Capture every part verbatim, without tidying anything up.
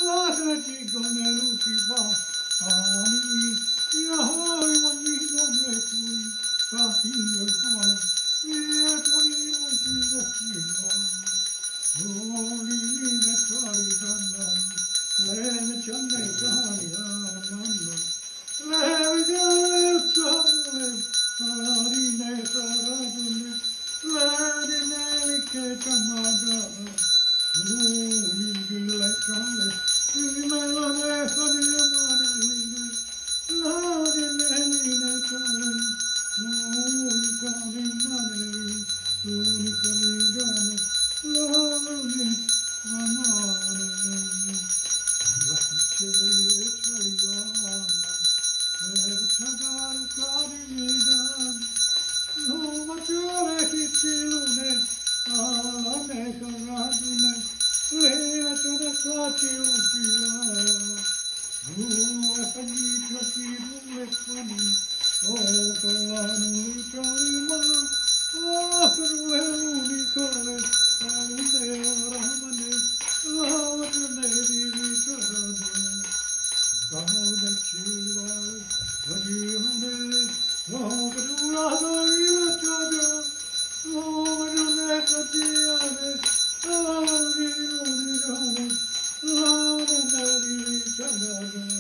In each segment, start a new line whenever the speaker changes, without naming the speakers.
Lasciati con le luci bani, Yahoi manino me tui, Tatino il mare, e tonino il tiro Loli ne cari danna, le cianne cari ananno, le vigale sole, arine caradune, le dinelli che chiamada, Loli le cianne, le melone fadi amareline, la dinelli ne cari, Loli cari maneri, Loli cari gane, Loli amare, la cucciaia italiana, e tagar caridan, no maggiore che ci lune, alla neca radune, le tene cati utila, nu e fagito chi nulle fani, o colano l'Italia, oh per le unicole, Ramane, Ramane, Ramane di Ricardo, Ramane Chilai, Ramane, Ramane Ilachada, Ramane Katiane, Ramane Ramane, Ramane Ricardo,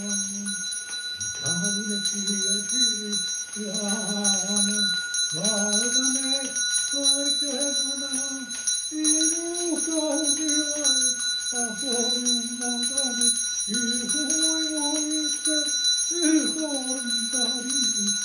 Ramane Chilai, Ramane, Ramane, Ramane, Inu kaudilai, ahoy mandane, ilhoi moiste, ilhoi dari,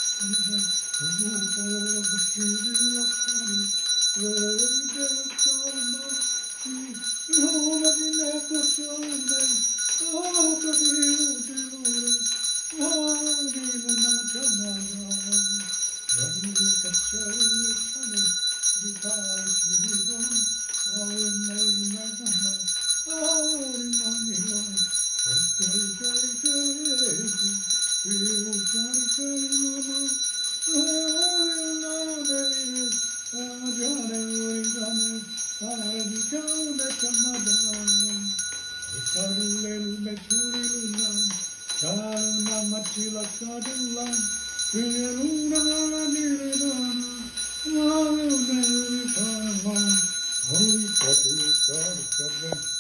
Rupo bukili lakani, Rede kalma, Loma dine kachone, Akadiru dilore, Adiru na chamaya, Rani kachone kane, Vitai chiridan, Ay nay nadana, ay manila, Jai jai jai, Viru jai jai mama, Ay nanay, Ajane oigane, Ay dikane kamadan, Ikalle lume churi lunan, Kalna machila kadulan, Viruna niridana, Ay nanay kaman, Hoy, Patu, Kar, Kabin,